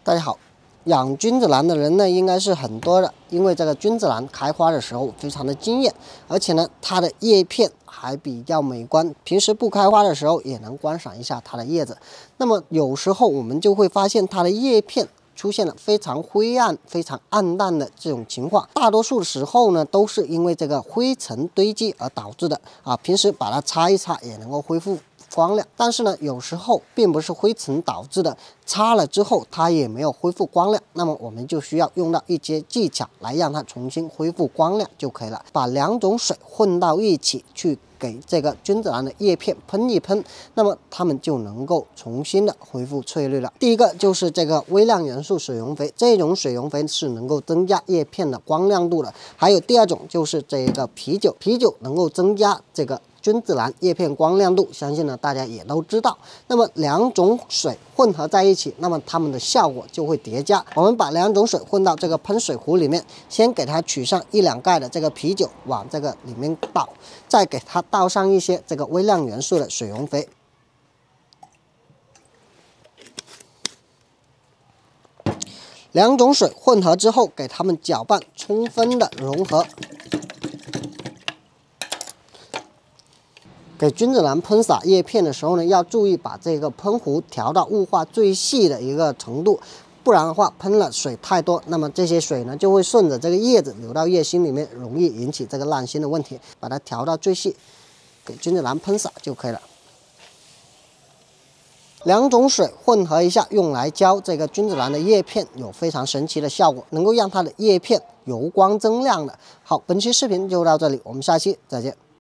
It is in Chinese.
大家好，养君子兰的人呢应该是很多的，因为这个君子兰开花的时候非常的惊艳，而且呢它的叶片还比较美观，平时不开花的时候也能观赏一下它的叶子。那么有时候我们就会发现它的叶片出现了非常灰暗、非常暗淡的这种情况，大多数时候呢都是因为这个灰尘堆积而导致的啊。平时把它擦一擦也能够恢复光亮，但是呢，有时候并不是灰尘导致的，擦了之后它也没有恢复光亮，那么我们就需要用到一些技巧来让它重新恢复光亮就可以了。把两种水混到一起去给这个君子兰的叶片喷一喷，那么它们就能够重新的恢复翠绿了。第一个就是这个微量元素水溶肥，这种水溶肥是能够增加叶片的光亮度的。还有第二种就是这个啤酒，啤酒能够增加这个君子兰叶片光亮度，相信呢大家也都知道。那么两种水混合在一起，那么它们的效果就会叠加。我们把两种水混到这个喷水壶里面，先给它取上1-2盖的这个啤酒往这个里面倒，再给它倒上一些这个微量元素的水溶肥。两种水混合之后，给它们搅拌，充分的融合。给君子兰喷洒叶片的时候呢，要注意把这个喷壶调到雾化最细的一个程度，不然的话喷了水太多，那么这些水呢就会顺着这个叶子流到叶心里面，容易引起这个烂心的问题。把它调到最细，给君子兰喷洒就可以了。两种水混合一下，用来浇这个君子兰的叶片，有非常神奇的效果，能够让它的叶片油光锃亮的。好，本期视频就到这里，我们下期再见。